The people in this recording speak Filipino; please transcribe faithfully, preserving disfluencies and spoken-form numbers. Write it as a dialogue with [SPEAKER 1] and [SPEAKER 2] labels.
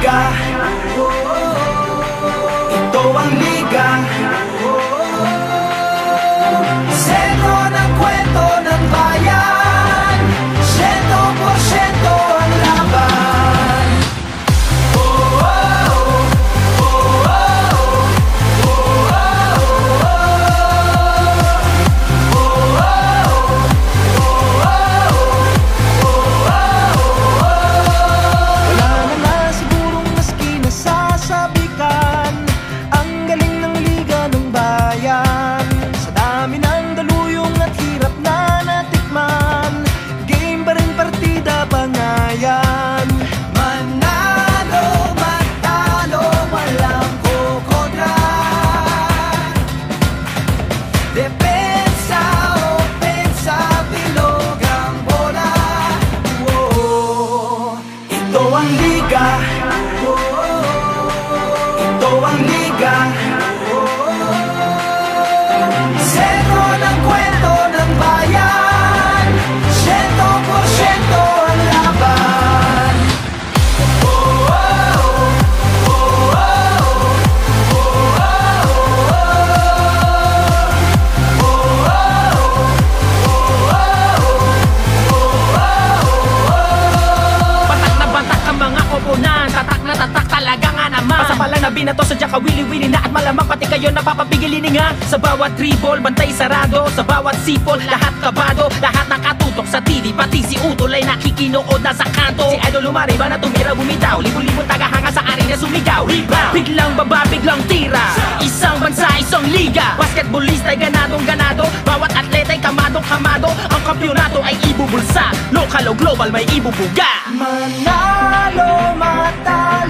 [SPEAKER 1] liga, ito ang liga. Sentro ng kwento ng bayan, siyento porsyento ang laban. Oh, oh, oh, oh, oh, oh, oh,
[SPEAKER 2] Wala na nga sigurong maski nasasabikan ang galing ng liga ng bayan. Sa dami ng daluyong at hirap na natikman, game pa rin partida bangayan.
[SPEAKER 1] manalo, matalo, walang kukontra. Depensa, opensa, bilog ang bola. Oh, ito ang liga, ito ang liga. Sentro ng kwento ng bayan, siyento porsyento ang laban. Oh, oh, oh, oh, oh,
[SPEAKER 3] Batak na batak ang mga koponan, tatak na tatak talaga nga naman. Pasa pa lang na binato, sadya ka wili-wili na at malamang pati kayo napapapigilin nga. Sa bawat dribble, bantay sarado, sa bawat sipol, lahat kabado. Lahat nakatutok sa T V, pati si Utol ay nakikinood na sa kanto. Si Idol lumariba na tumira bumitaw, libo-libo tagahanga sa arena sumigaw. Rebound, biglang baba, biglang tira, isang bansa, isang liga. Basketballista ay ganadong ganado, bawat atleta ay kamadong kamado. Ang kampyonato ay ibubulsa, lokal o global may ibubuga.
[SPEAKER 2] Manalo, matalo,